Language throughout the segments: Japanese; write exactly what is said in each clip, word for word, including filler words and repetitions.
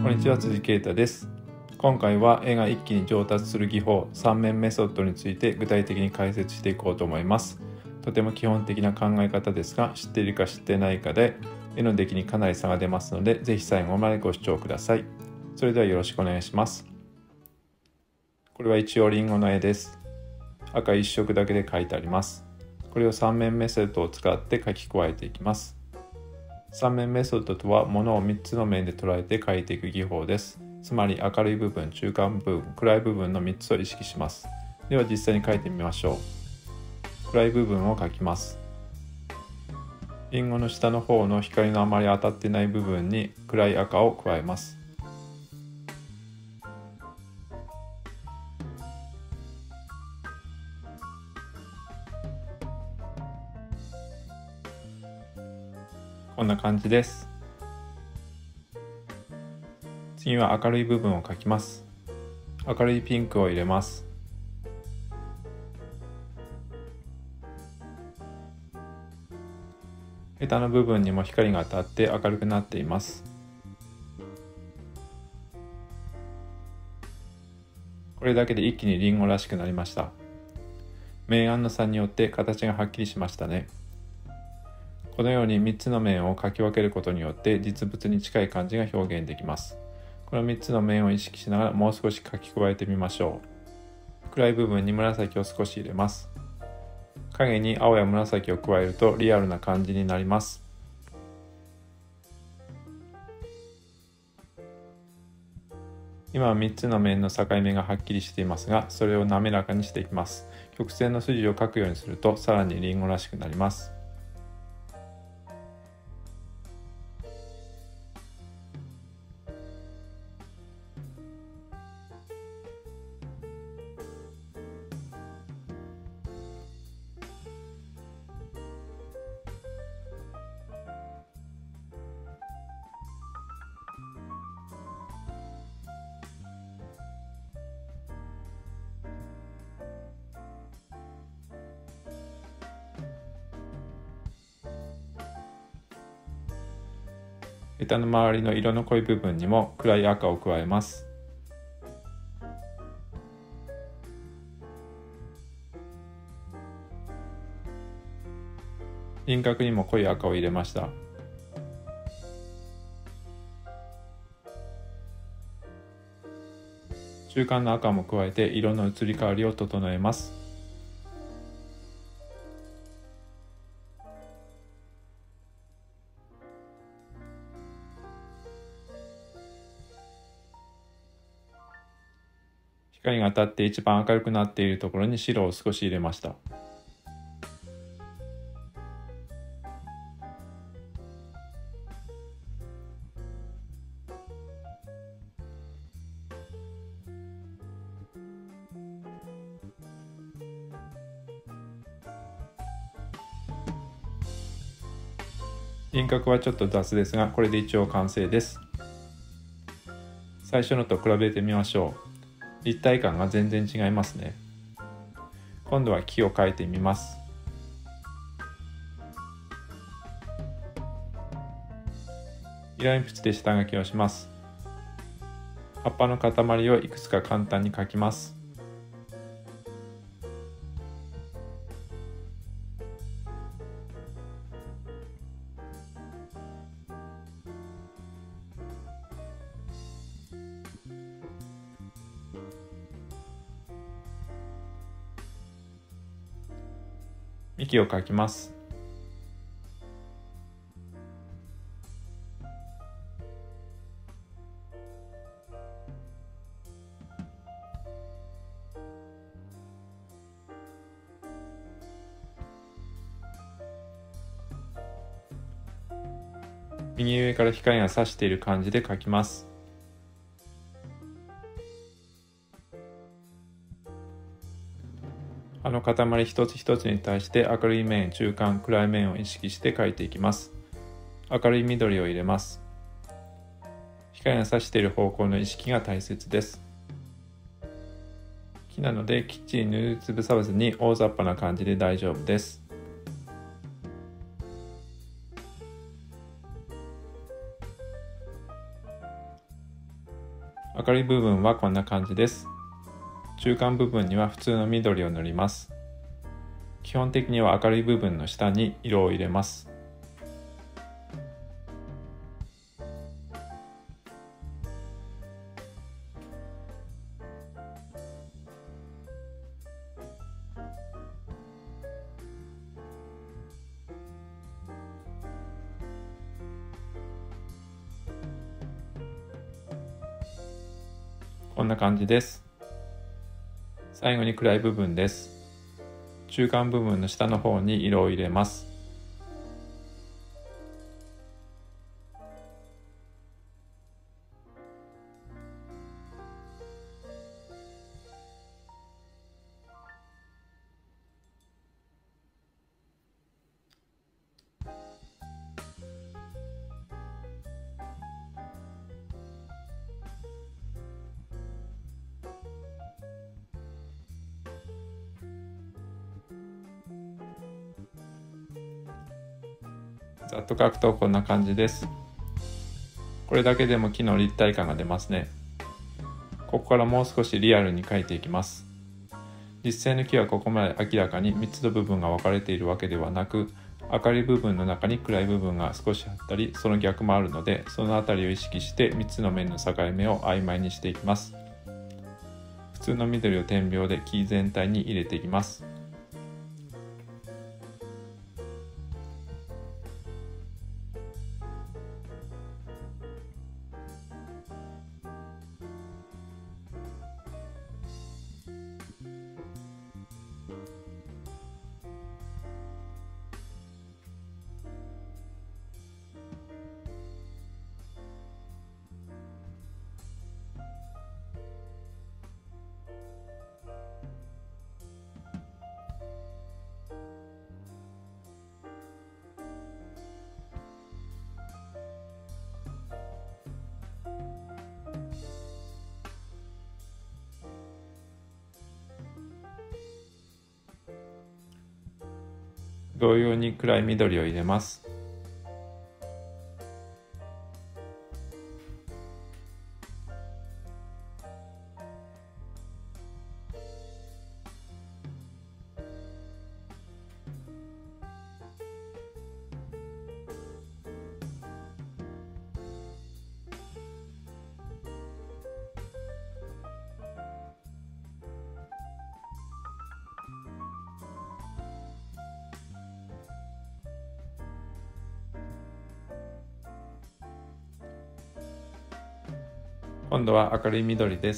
こんにちは、辻啓太です。今回は絵が一気に上達する技法さん面メソッドについて具体的に解説していこうと思います。とても基本的な考え方ですが、知っているか知っていないかで絵の出来にかなり差が出ますので、ぜひ最後までご視聴ください。それではよろしくお願いします。これは一応リンゴの絵です。赤一色だけで描いてあります。これをさん面メソッドを使って描き加えていきます。さん面メソッドとは、ものをみっつの面で捉えて描いていく技法です。つまり明るい部分、中間部分、暗い部分のみっつを意識します。では実際に描いてみましょう。暗い部分を描きます。リンゴの下の方の光のあまり当たっていない部分に暗い赤を加えます。こんな感じです。次は明るい部分を描きます。明るいピンクを入れます。ヘタの部分にも光が当たって明るくなっています。これだけで一気にリンゴらしくなりました。明暗の差によって形がはっきりしましたね。このようにみっつの面を描き分けることによって実物に近い感じが表現できます。このみっつの面を意識しながらもう少し描き加えてみましょう。暗い部分に紫を少し入れます。影に青や紫を加えるとリアルな感じになります。今はみっつの面の境目がはっきりしていますが、それを滑らかにしていきます。曲線の筋を描くようにするとさらにリンゴらしくなります。ヘタの周りの色の濃い部分にも暗い赤を加えます。輪郭にも濃い赤を入れました。中間の赤も加えて色の移り変わりを整えます。光が当たって一番明るくなっているところに白を少し入れました。輪郭はちょっと雑ですが、これで一応完成です。最初のと比べてみましょう。立体感が全然違いますね。今度は木を描いてみます。色鉛筆で下書きをします。葉っぱの塊をいくつか簡単に描きます。幹を描きます。右上から光が差している感じで描きます。葉の塊一つ一つに対して明るい面、中間、暗い面を意識して描いていきます。明るい緑を入れます。光が差している方向の意識が大切です。木なのできっちり塗りつぶさずに大雑把な感じで大丈夫です。 明るい部分はこんな感じです。中間部分には普通の緑を塗ります。基本的には明るい部分の下に色を入れます。こんな感じです。最後に暗い部分です。中間部分の下の方に色を入れます。ざっと描くとこんな感じです。これだけでも木の立体感が出ますね。ここからもう少しリアルに描いていきます。実際の木はここまで明らかにみっつの部分が分かれているわけではなく、明るい部分の中に暗い部分が少しあったり、その逆もあるので、そのあたりを意識してみっつの面の境目を曖昧にしていきます。普通の緑を点描で木全体に入れていきます。同様に暗い緑を入れます。今度は明るい緑です。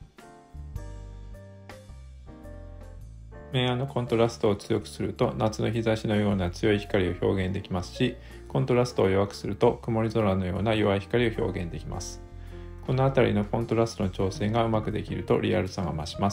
明暗のコントラストを強くすると夏の日差しのような強い光を表現できますし、コントラストを弱くすると曇り空のような弱い光を表現できます。このあたりのコントラストの調整がうまくできるとリアルさが増します。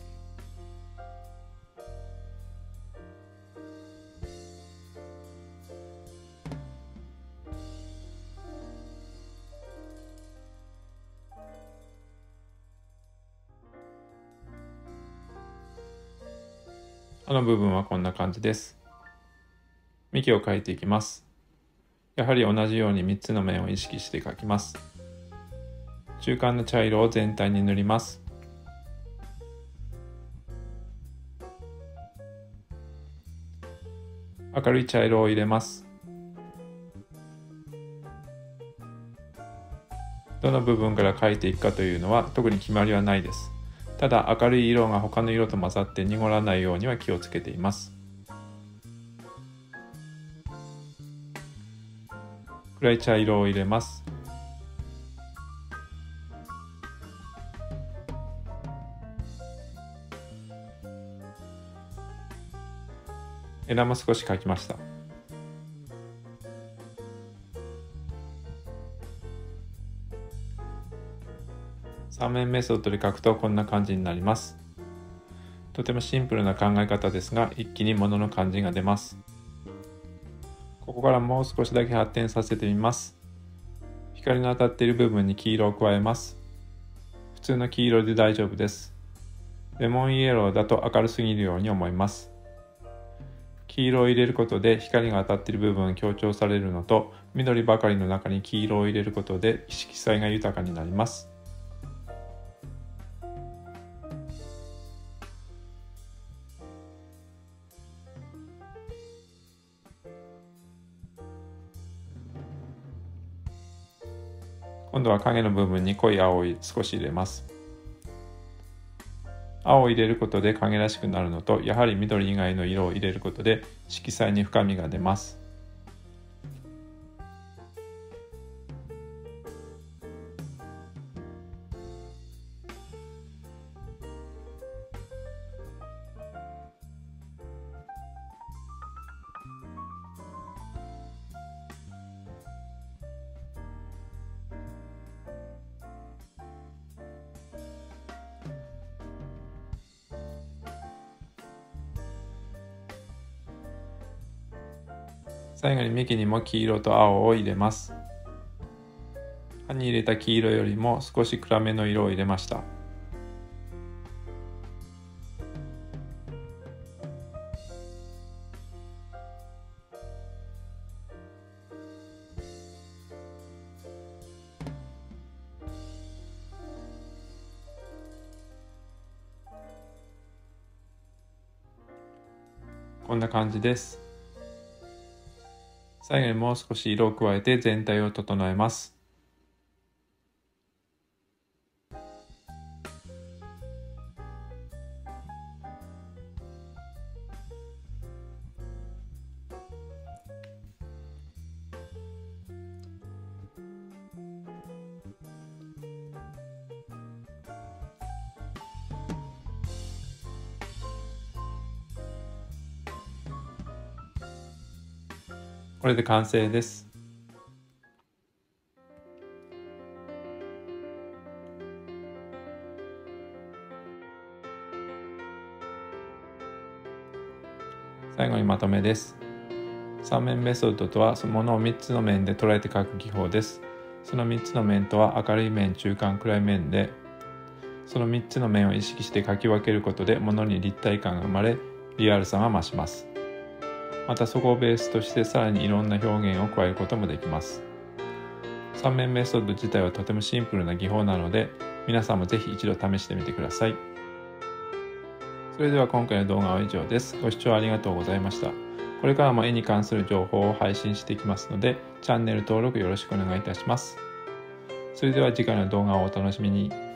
葉の部分はこんな感じです。幹を描いていきます。やはり同じようにみっつの面を意識して描きます。中間の茶色を全体に塗ります。明るい茶色を入れます。どの部分から描いていくかというのは特に決まりはないです。ただ明るい色が他の色と混ざって濁らないようには気をつけています。暗い茶色を入れます。枝も少し描きました。三面メソッドで描くとこんな感じになります。とてもシンプルな考え方ですが、一気に物の感じが出ます。ここからもう少しだけ発展させてみます。光の当たっている部分に黄色を加えます。普通の黄色で大丈夫です。レモンイエローだと明るすぎるように思います。黄色を入れることで光が当たっている部分が強調されるのと、緑ばかりの中に黄色を入れることで色彩が豊かになります。 今度は影の部分に濃い青を少し入れます。青を入れることで影らしくなるのと、やはり緑以外の色を入れることで色彩に深みが出ます。最後に幹にも黄色と青を入れます。葉に入れた黄色よりも少し暗めの色を入れました。こんな感じです。最後にもう少し色を加えて全体を整えます。これで完成です。最後にまとめです。三面メソッドとは、そのものをみっつの面で捉えて描く技法です。そのみっつの面とは、明るい面、中間、暗い面で、そのみっつの面を意識して描き分けることで、ものに立体感が生まれ、リアルさが増します。またそこをベースとしてさらにいろんな表現を加えることもできます。三面メソッド自体はとてもシンプルな技法なので、皆さんもぜひ一度試してみてください。それでは今回の動画は以上です。ご視聴ありがとうございました。これからも絵に関する情報を配信していきますので、チャンネル登録よろしくお願いいたします。それでは次回の動画をお楽しみに。